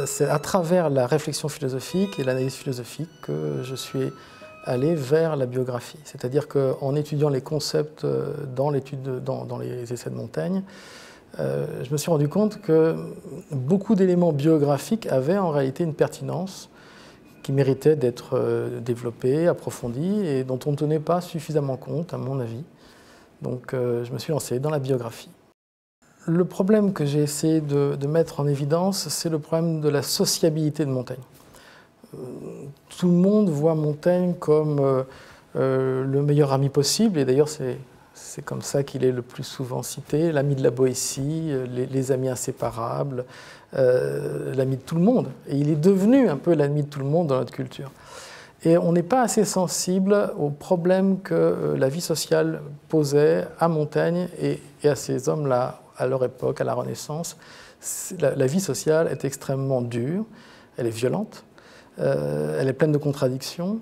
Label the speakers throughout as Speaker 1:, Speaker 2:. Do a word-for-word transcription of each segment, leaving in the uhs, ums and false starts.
Speaker 1: c'est à travers la réflexion philosophique et l'analyse philosophique que je suis allé vers la biographie. C'est-à-dire qu'en étudiant les concepts dans, l'étude, dans, dans les essais de Montaigne, euh, je me suis rendu compte que beaucoup d'éléments biographiques avaient en réalité une pertinence qui méritait d'être développée, approfondie et dont on ne tenait pas suffisamment compte, à mon avis. Donc euh, je me suis lancé dans la biographie. Le problème que j'ai essayé de, de mettre en évidence, c'est le problème de la sociabilité de Montaigne. Euh, tout le monde voit Montaigne comme euh, euh, le meilleur ami possible, et d'ailleurs c'est c'est comme ça qu'il est le plus souvent cité, l'ami de la Boétie, les, les amis inséparables, euh, l'ami de tout le monde. Et il est devenu un peu l'ami de tout le monde dans notre culture. Et on n'est pas assez sensible aux problèmes que la vie sociale posait à Montaigne et, et à ces hommes-là, à leur époque, à la Renaissance. La, la vie sociale est extrêmement dure, elle est violente, euh, elle est pleine de contradictions,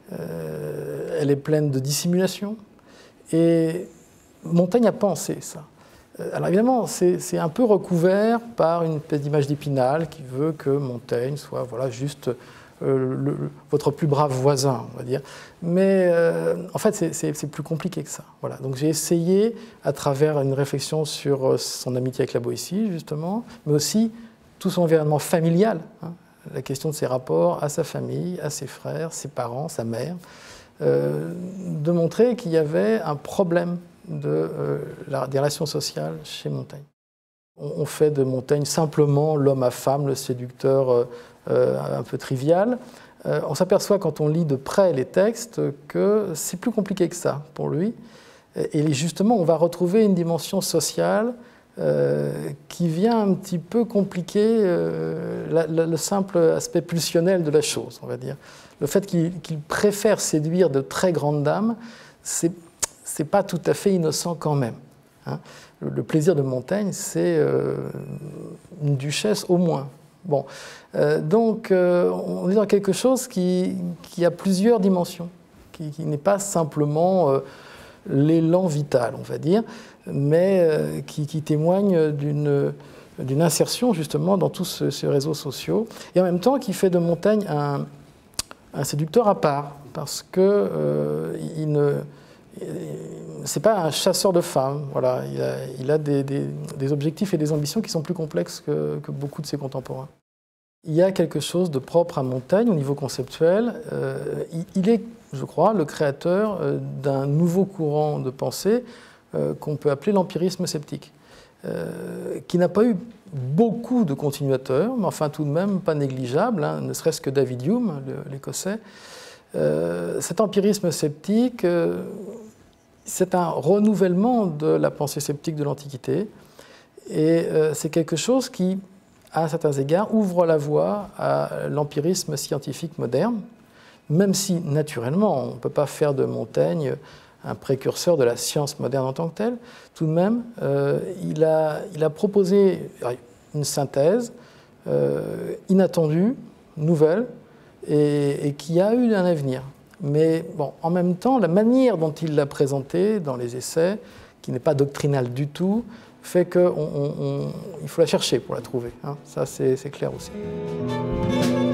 Speaker 1: euh, elle est pleine de dissimulation. Et Montaigne a pensé ça. Alors évidemment, c'est un peu recouvert par une espèce d'image d'Épinal qui veut que Montaigne soit voilà, juste euh, le, votre plus brave voisin, on va dire. Mais euh, en fait, c'est plus compliqué que ça. Voilà. Donc j'ai essayé, à travers une réflexion sur son amitié avec la Boétie, justement, mais aussi tout son environnement familial, hein, la question de ses rapports à sa famille, à ses frères, ses parents, sa mère, Euh, de montrer qu'il y avait un problème de, euh, la, des relations sociales chez Montaigne. On, on fait de Montaigne simplement l'homme à femme, le séducteur euh, euh, un peu trivial. Euh, on s'aperçoit quand on lit de près les textes que c'est plus compliqué que ça pour lui. Et, et justement, on va retrouver une dimension sociale euh, qui vient un petit peu compliquer euh, la, la, le simple aspect pulsionnel de la chose, on va dire. Le fait qu'il qu'il préfère séduire de très grandes dames, c'est c'est pas tout à fait innocent quand même. Hein. Le, le plaisir de Montaigne, c'est euh, une duchesse au moins. Bon, euh, donc euh, on est dans quelque chose qui, qui a plusieurs dimensions, qui, qui n'est pas simplement euh, l'élan vital, on va dire, mais euh, qui, qui témoigne d'une d'une insertion justement dans tous ce, ces réseaux sociaux, et en même temps qui fait de Montaigne un un séducteur à part, parce que euh, il ne, c'est pas un chasseur de femmes. Voilà, il a, il a des, des, des objectifs et des ambitions qui sont plus complexes que, que beaucoup de ses contemporains. Il y a quelque chose de propre à Montaigne au niveau conceptuel. Euh, il, il est, je crois, le créateur euh, d'un nouveau courant de pensée euh, qu'on peut appeler l'empirisme sceptique, euh, qui n'a pas eu beaucoup de continuateurs, mais enfin tout de même pas négligeable, hein, ne serait-ce que David Hume, l'Écossais. Euh, cet empirisme sceptique, euh, c'est un renouvellement de la pensée sceptique de l'Antiquité, et euh, c'est quelque chose qui, à certains égards, ouvre la voie à l'empirisme scientifique moderne, même si, naturellement, on ne peut pas faire de Montaigne un précurseur de la science moderne en tant que telle. Tout de même, euh, il, a, il a proposé une synthèse euh, inattendue, nouvelle, et, et qui a eu un avenir. Mais bon, en même temps, la manière dont il l'a présentée dans les essais, qui n'est pas doctrinale du tout, fait qu'il faut la chercher pour la trouver. Hein. Ça, c'est clair aussi.